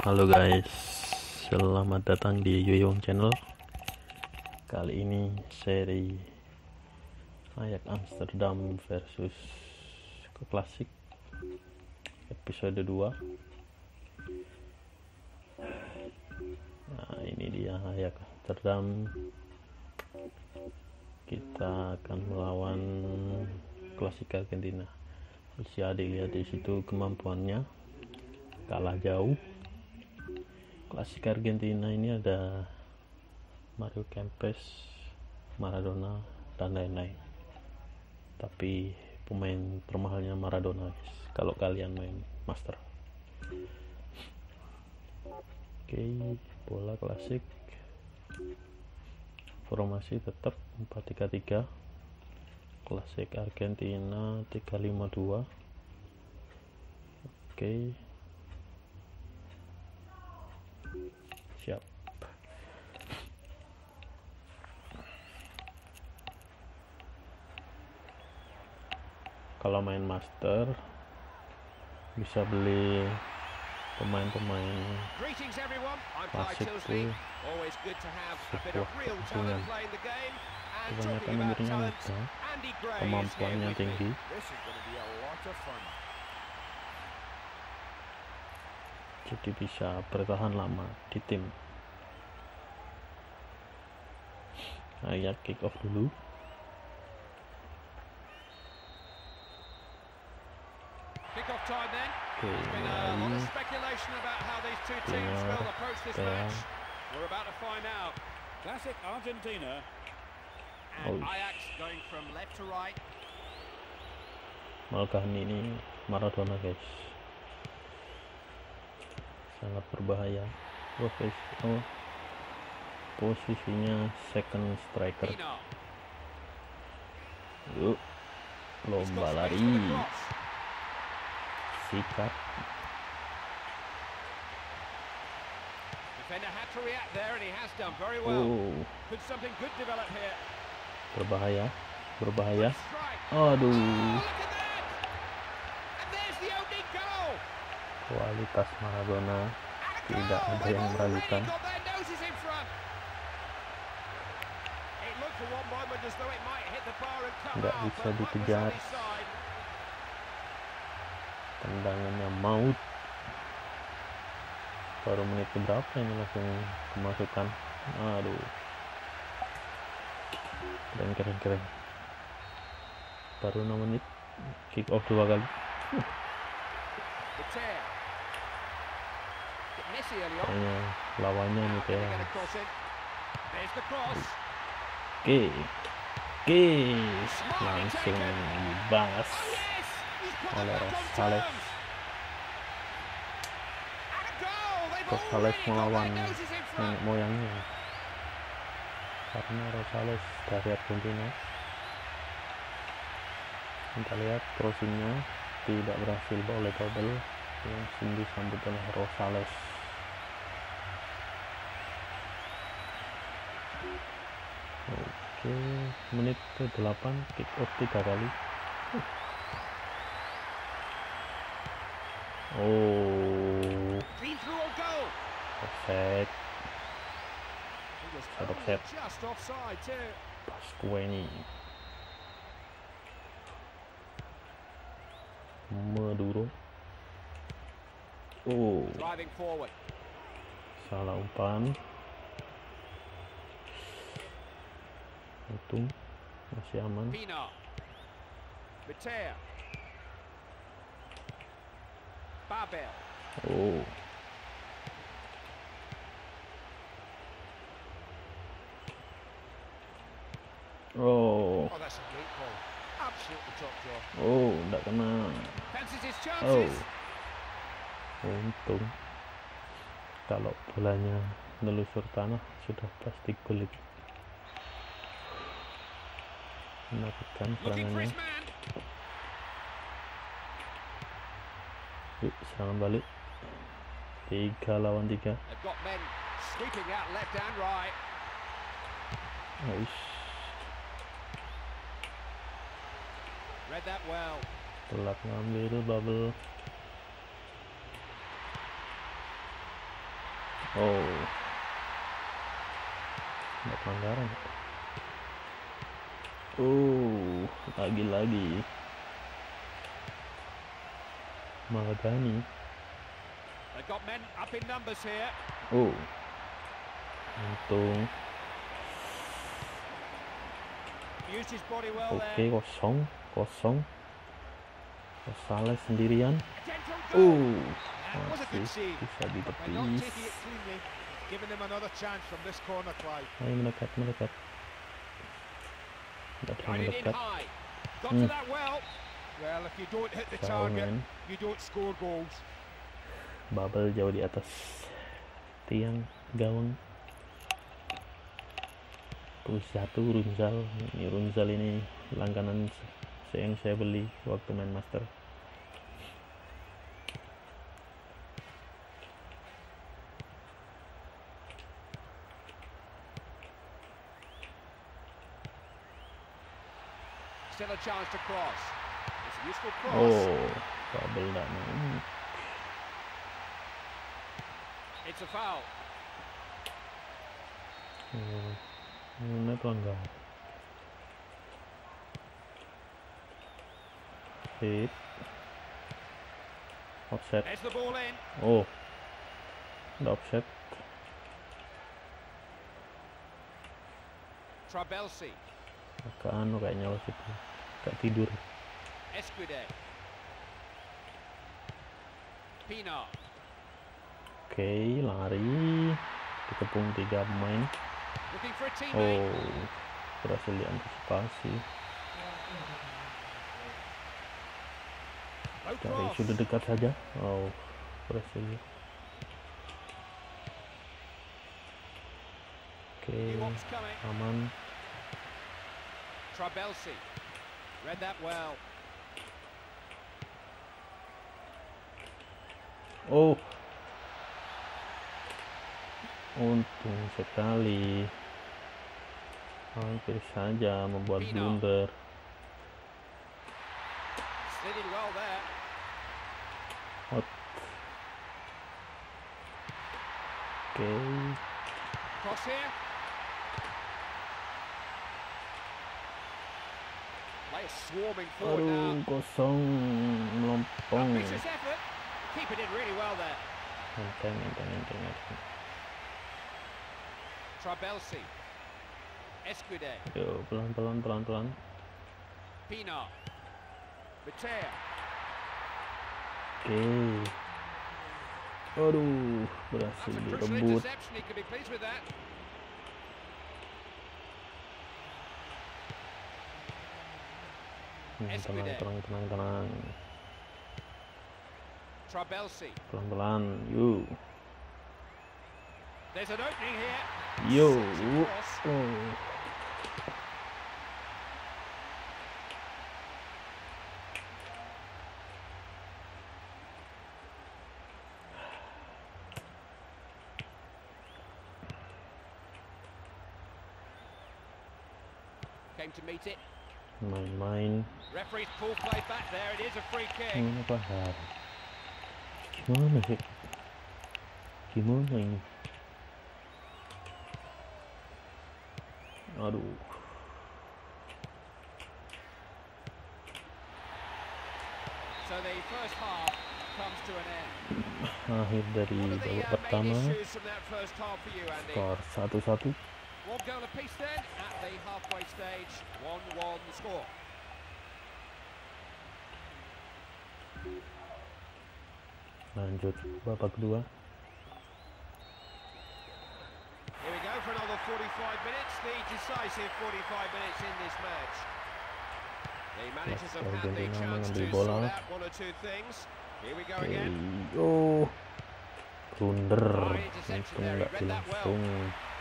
Halo guys, selamat datang di Yoyong Channel. Kali ini seri Ajax Amsterdam versus Klasik episode 2. Nah, ini dia Ajax Amsterdam. Kita akan melawan Klasik Argentina. Bisa dilihat di situ kemampuannya, kalah jauh. Klasik Argentina ini ada Mario Kempes, Maradona, dan lain-lain. Tapi pemain termahalnya Maradona, guys, kalau kalian main Master. Oke, bola Klasik. Formasi tetap 4-3-3. Klasik Argentina 3-5-2. Oke. Siap. Kalau main Master bisa beli pemain-pemain klasik tuh sebuah keuntungan. Kebanyakan umurnya muda, kemampuannya tinggi. Jadi bisa bertahan lama di tim. Ayo kick off dulu. Oke, mulai. Classic Argentina. And Ajax going from left to right. Malkan ini Maradona, guys. Sangat berbahaya. Posisinya second striker. Yuk, lomba lari. Sikat. Berbahaya, berbahaya. Aduh. Kualitas Maradona tidak ada yang meragukan. Nggak bisa dikejar. Tendangannya maut. Baru menit keberapa ini langsung kemasukan. Aduh. Keren. Baru 6 menit. Kick off 2 kali. Kayaknya lawannya ini kayak langsung dibahas oleh Rosales. Rosales melawan nenek moyangnya, karena Rosales dari Argentina. Kita lihat crossingnya tidak berhasil oleh Babel, langsung disambut oleh Rosales. Oke, menit ke-8, kick off 3 kali. Oh, offset. Pasquini Maduro. Oh, salah umpan. Untung masih aman. Oh, enggak kena. Untung. Kalau bolanya nelusur tanah sudah pasti gol. Menakutkan serangannya. Yuk, serangan balik. 3 lawan 3. Aish. Telat ngambil Babel. Oh, ada pelanggaran. Lagi-lagi Malagani. They've got men up in numbers here. Untung. Used his body well Oke, there. kosong. Salah sendirian. Gentle goal. That was a Masih good save. bisa By not ditepis. taking it cleanly, giving them another chance from this corner, Clive. Ayo mendekat. Udah terlalu Guided in dekat. high. Got to that well. Well, if you don't hit the Jauh, target, men. you don't score goals. Bubble jauh di atas tiang gawang. Terus satu Runzal. Ini Runzal ini langganan yang saya beli waktu main Master. Still a chance to cross. It's a useful cross. Bubble nggak mau. It's a foul. Ini pelanggar. Hit. Offset. There's the ball in. Ada offset. Trabelsi. Kayaknya wasit gak tidur. Esquide. Pina. Oke, lari. Dikepung 3 pemain. Looking for a teammate. Berhasil diantisipasi. Low Dari cross. sudut dekat saja. Berhasil. Oke, Newhopp's coming. aman. Trabelsi. Read that well. Untung sekali. Hampir saja membuat blunder. Slid in well there. Oke. Cross here. Players swarming forward now. Kosong melompong. Ambitious effort. Keep it in really well there. Enteng. Trabelsi. Esquide. Yo, pelan. Pina. Matea. Oke. Berhasil That's a crucial direbut. interception. He could be pleased with that. Tenang. Trabelsi. Pelan-pelan. Yuk. There's an opening here. Yo. Sexy cross. Came to meet it. Main-main. Referee's pull play back there. It is a free kick. Gimana sih? Gimana ini? So the first half comes to an end. Akhir dari What are the babak main pertama. issues from that first half for you, Andy? Skor 1-1. One goal apiece then at the halfway stage. 1-1 the score. Lanjut babak kedua. Here we go for another 45 minutes, the decisive 45 minutes in this match. The managers have had the Argentina chance to mengambil bola. sort out one or two things. Here we go again. Blunder. Fine interception Untung there, he nggak read that well. langsung.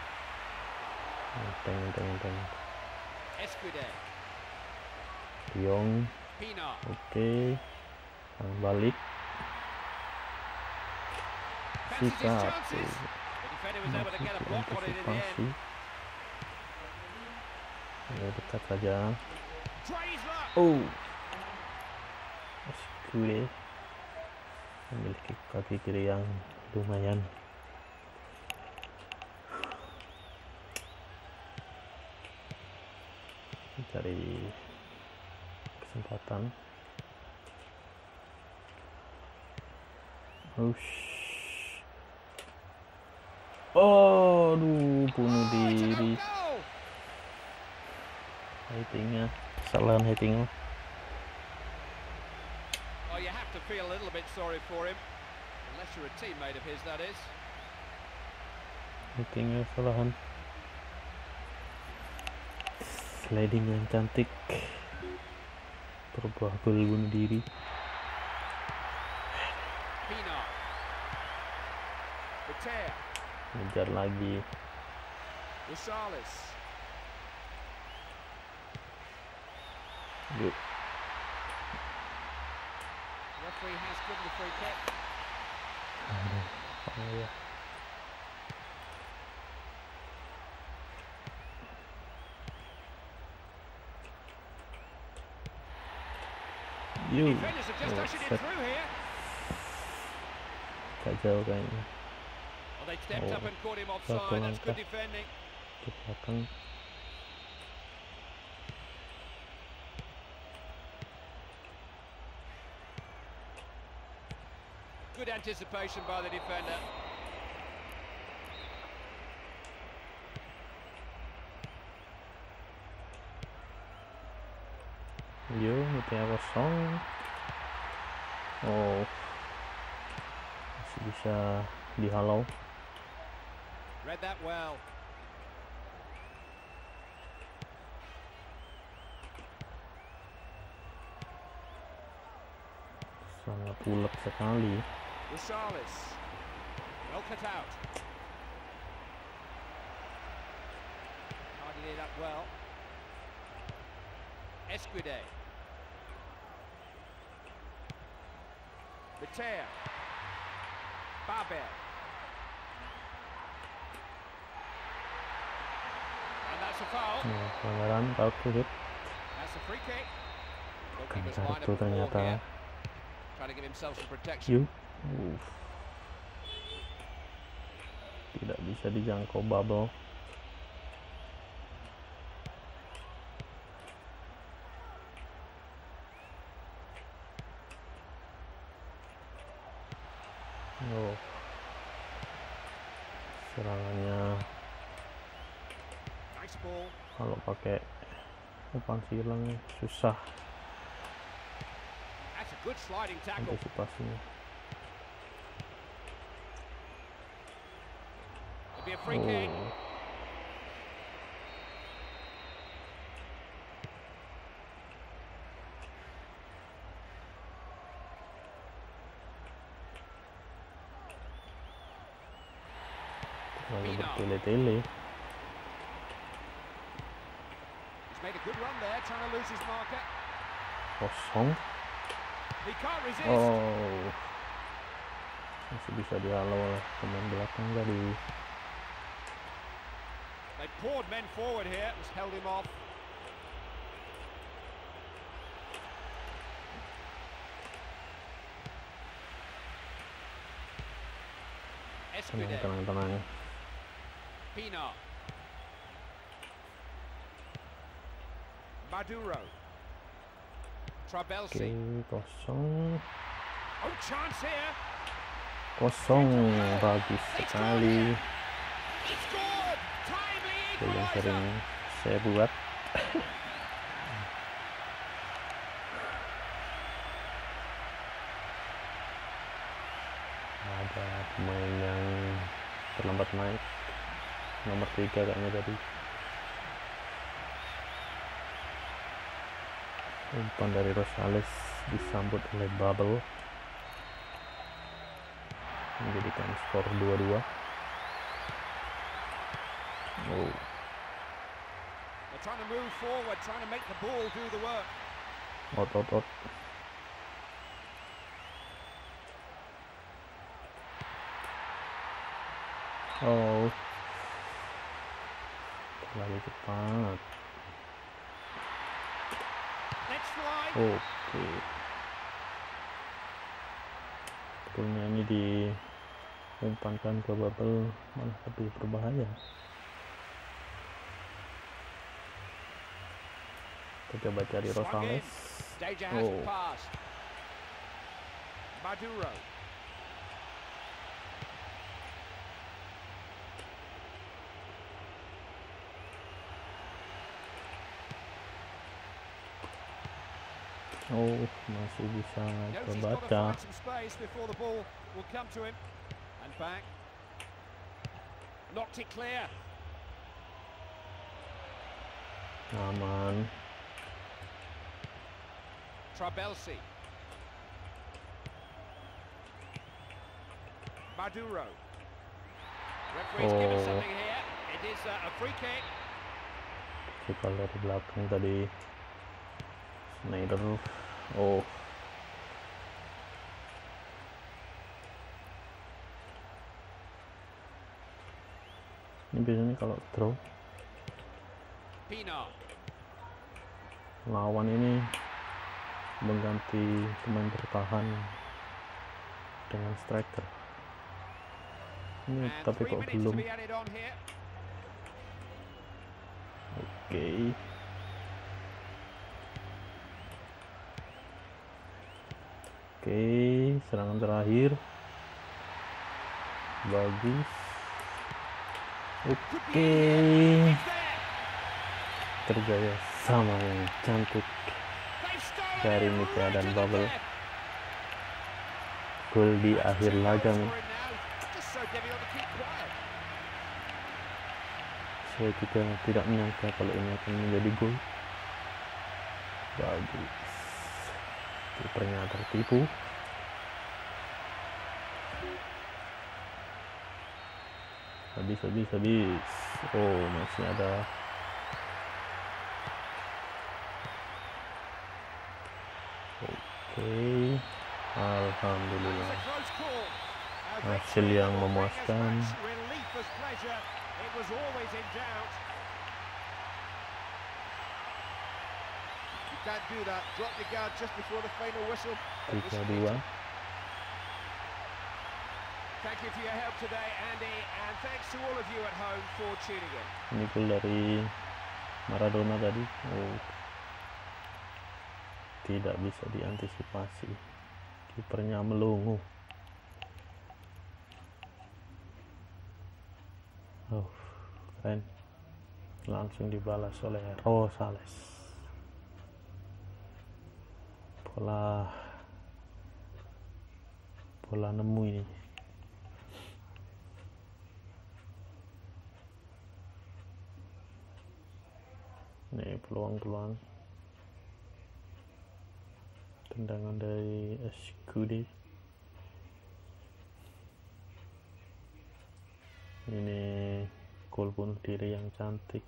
Enteng. Esquide. Diong. Pina. Oke. Balik. Fancies his Sikat. chances. The defender was able to get a block on it in the Antisipasi. end. Ayo dekat saja. Tries luck. Esquide. Memiliki kaki kiri yang lumayan. cari kesempatan. Oh, aduh, bunuh diri. Hittingnya, kesalahan hittingnya. Oh, you have to feel a little bit sorry for him, unless you're a teammate of his, that is. Hittingnya kesalahan. Sliding yang cantik, berbuah gol bunuh diri. Pienaar. Betea. Ngejar lagi. Rosales. Yuk. Referee has given the free kick. Aduh, oh ya. Yuk. Defenders have just ushered it through here. Gak jauh kayaknya. Well, they stepped up and caught him offside. That's good defending. Ke belakang. Good anticipation by the defender. Yo, Mutia kosong. Oh, masih bisa dihalau. Read that well. Sangat ulet sekali. Rosales. Well cut out. Hardly that well. Esquide. Betea. Babel. And that's a foul. Pelanggaran bagus. That's a free kick. Bukan Goalkeeper's line kartu up ternyata. here. Trying to give himself some protection. Yuk. Tidak bisa dijangkau bubble. Oh. Serangannya Nice ball. kalau pakai umpan silang susah That's a good sliding tackle. antisipasinya. It'll be a free kick. Lalu bertele-tele. He's made a good run there, trying to lose his marker. Kosong. He can't resist. Oh, masih bisa dihalau oleh pemain belakang tadi. They poured men forward here, was held him off. Esquide. Tenang. Pienaar. Maduro. Trabelsi. Oke, kosong. Oh, chance here. Kosong, bagus sekali. He scored. Timely Yang equaliser. sering saya buat. Ada pemain yang terlambat naik, nomor 3 kayaknya tadi. Umpan dari Rosales disambut oleh Babel, menjadikan skor 2-2. Oh, They're trying to move forward, trying to make the ball do the work. out. Oh, terlalu cepat. Let's fly. Oke. Betulnya ini diumpankan ke Babel malah lebih berbahaya. Kita coba cari Rosales. Deja has Oh, passed. Maduro. oh, masih bisa Knows he's got to terbaca. find some space before the ball will come to him. And back. Knocked it clear. Aman. Trabelsi. Maduro. Referee's given Oh. something here. It is a free kick. Cikal dari belakang tadi. Snyder. Oh, ini biasanya kalau draw Pina. lawan ini mengganti pemain bertahan dengan striker. Ini And tapi 3 kok minutes belum. to be added on here. Oke. Oke, serangan terakhir. Bagus. Oke. It's there. Kerjaya sama yang cantik They've stolen dari it Mika right dan to the Bubble. left. Gol di That's akhir 2 laga goals nih. for him now. Just so difficult to keep quiet. Saya juga tidak menyangka kalau ini akan menjadi gol. Bagus. Kipernya tertipu. Habis. Oh, masih ada. Oke. Alhamdulillah. That was a close call. Hasil yang victory will bring us memuaskan. much relief as pleasure. It was always in doubt. You can't do that. Drop your guard just before the final whistle. 3-2. Thank you for your help today, Andy, and thanks to all of you at home for tuning in. Ini gol dari Maradona tadi. Oh, tidak bisa diantisipasi. Kipernya melongo. Oh, keren. Langsung dibalas oleh Rosales. Bola nemu ini. Nih peluang tendangan dari Escudi. Ini gol bunuh diri yang cantik.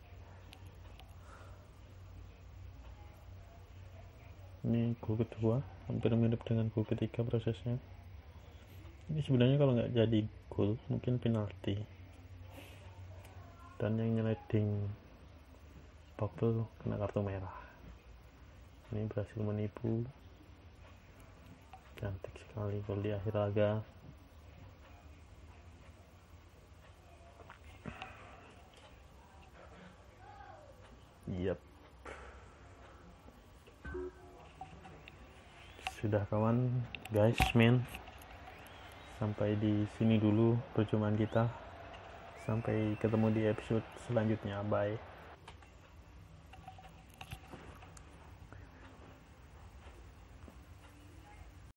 Ini gol kedua, hampir mirip dengan gol ketiga prosesnya. Ini sebenarnya kalau nggak jadi gol mungkin penalti, dan yang nyeleding Bubble kena kartu merah. Ini berhasil menipu. Cantik sekali gol di akhir laga. Yap. Sudah kawan, guys, men. Sampai di sini dulu perjumpaan kita. Sampai ketemu di episode selanjutnya. Bye.